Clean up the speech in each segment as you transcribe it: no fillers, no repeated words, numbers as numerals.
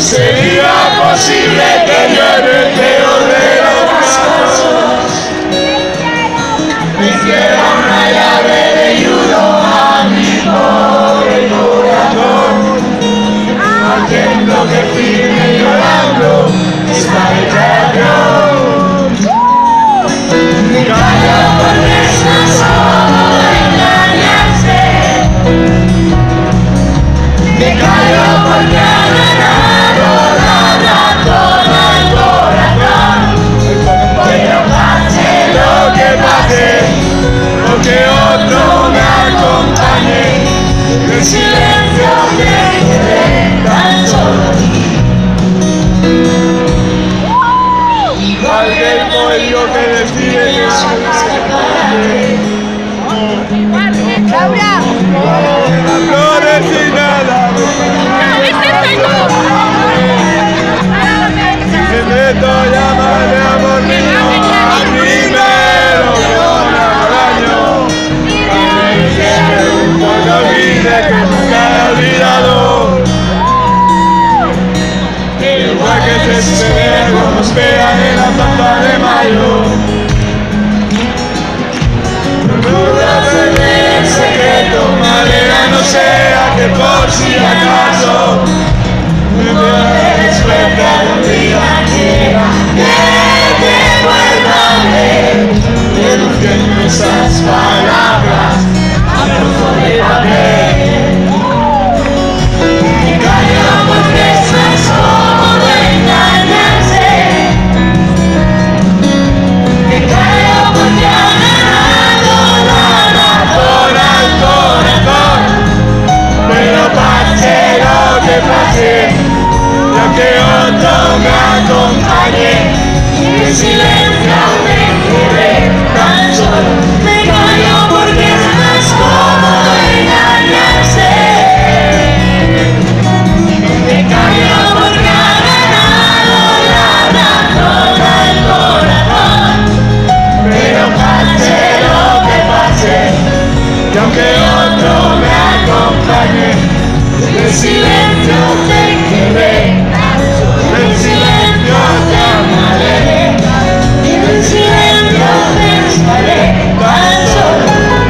sería posible que yo en el peor de los casos me hiciera una llave de judo a mi pobre corazón, haciendo que firme llorando esta habitación. Me callo porque es tan solo engañarse. Me callo porque ha ganado la razón al corazón. Pero pase lo que pase, o que otro me acompañe, el silencio me quede tan solo aquí. Igual que el pollo que decide que se separe. ¡Laura! Las flores y nada. El neto llamarle amor mío al primero que un año. Que nunca olvide que nunca he olvidado. Igual que se espera como esperan en la plaza de mayo. El secreto, madera, no sea que por si acaso me des cuenta de un día que te vuelva a ver, reduciendo esas palabras a trozo de papel. Me callo porque es tan solo engañarse. Me callo porque ha ganado la razón al corazón. Pero pase lo que pase, y aunque otro me acompañe, el silencio me quede tan solo. Me callo porque es más cómodo engañarse. Me callo porque ha ganado la razón al corazón. Pero pase lo que pase, y aunque otro me acompañe, el silencio te quede tan solo. El silencio te amaré, y el silencio te estaré tan solo.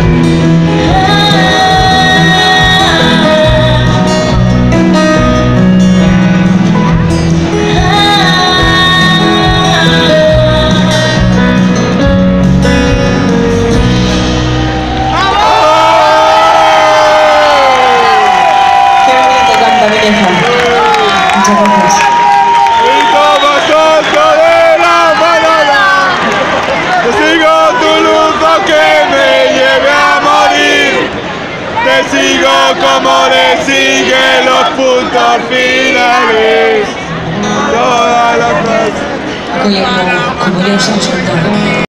Muchas gracias. Y como tonto de la manada, te sigo tu luz aunque me lleve a morir. Te sigo como le siguen los puntos finales. Todas las frases. Como ya os he contado.